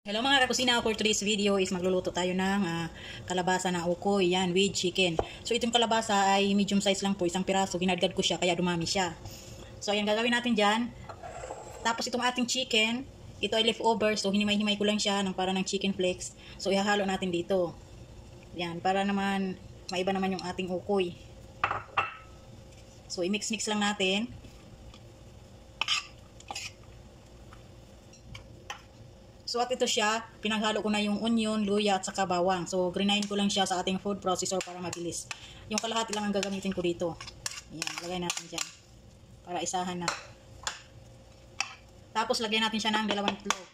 Hello mga kakusina, for today's video is magluluto tayo ng kalabasa na ukoy, yan, with chicken. So itong kalabasa ay medium size lang po, isang piraso, ginadgad ko siya kaya dumami siya. So ayan, gagawin natin dyan. Tapos itong ating chicken, ito ay leftover, so hinimay-himay ko lang siya ng para ng chicken flakes. So ihahalo natin dito. Yan, para naman maiba naman yung ating ukoy. So i-mix-mix lang natin. So at ito siya, pinaghalo ko na yung onion, luya at saka bawang. So grind ko lang siya sa ating food processor para mabilis. Yung kalahati lang ang gagamitin ko dito. Ayan, lagay natin dyan. Para isahan na. Tapos lagyan natin siya ng 2 itlog.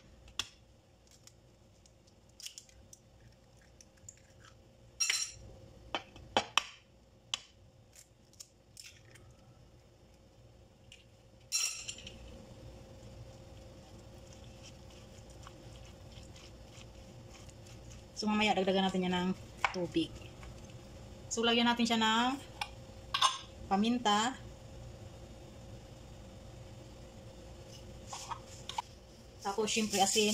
So mamaya dagdagan natin yan ng tubig. So lagyan natin siya ng paminta. Tapos syempre asin.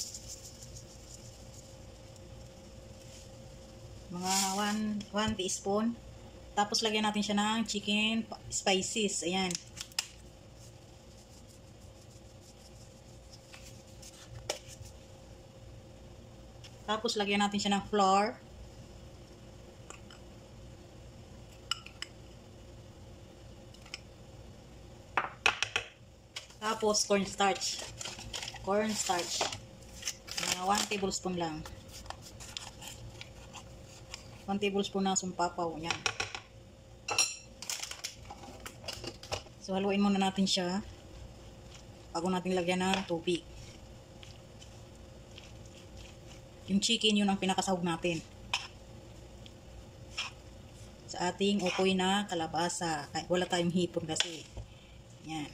Mga 1 teaspoon. Tapos lagyan natin siya ng chicken spices. Ayan. Tapos lagyan natin siya ng flour. Tapos cornstarch. Cornstarch. Mga 1 tablespoon lang. 1 tablespoon na sumpapaw. Yan. So haluin muna natin siya bago natin lagyan ng tubig. Yung chicken, yun ang pinakasahog natin sa ating ukoy na kalabasa. Wala tayong hipon kasi. Yan.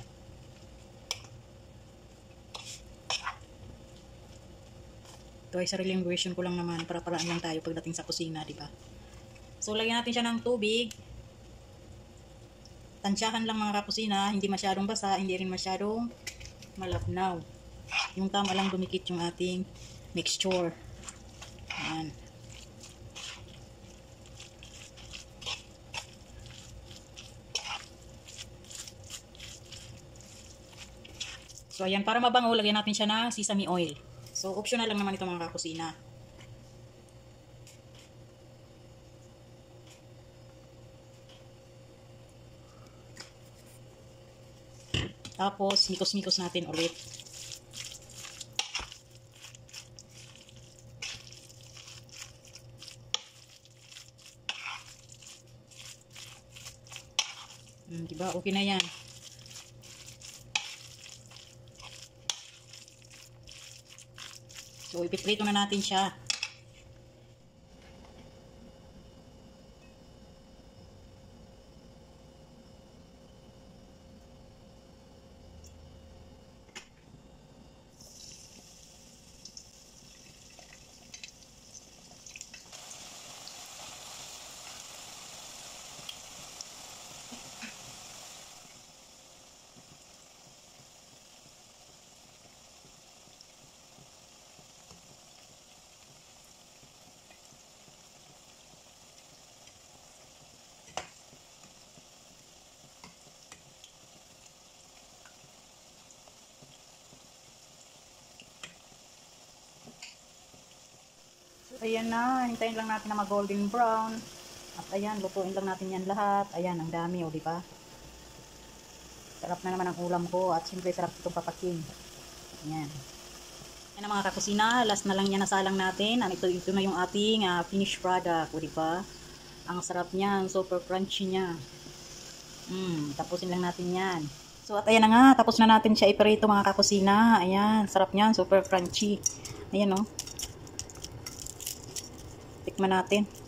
Ito ay sariling version ko lang naman para paraan lang tayo pagdating sa kusina, di ba? So lagyan natin siya ng tubig. Tansyahan lang mga kakusina, hindi masyadong basa, hindi rin masyadong malabnaw. Yung tama lang dumikit yung ating mixture. Ayan. So ayan, para mabango, lagyan natin siya ng sesame oil. So optional lang naman ito mga kakusina. Tapos mikos-mikos natin ulit. Diba? Okay na yan. So, ipiprito na natin siya. Ayan na, hintayin lang natin na mag-golden brown. At ayan, lutuin lang natin yan lahat. Ayan, ang dami, o diba? Sarap na naman ang ulam ko at siyempre sarap itong papakin. Ayan. Ayan na mga kakusina, last na lang yan nasalang natin. Ito na yung ating finished product, o diba? Ang sarap niyan, super crunchy niya. Tapusin lang natin yan. So at ayan na nga, tapos na natin siya iprito mga kakusina. Ayan, sarap niyan, super crunchy. Ayan o. Tikman natin.